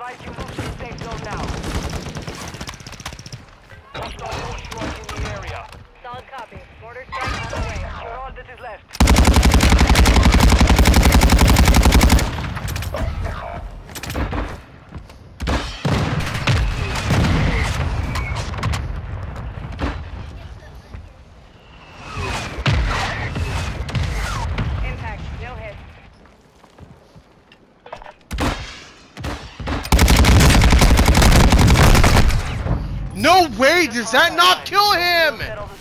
advise you move to the safe zone now. Hostile force strike in the area. Solid copy. Mortar strike on the way. You're all that is left. Impact. No hit. No way! Does that not kill him? Settle the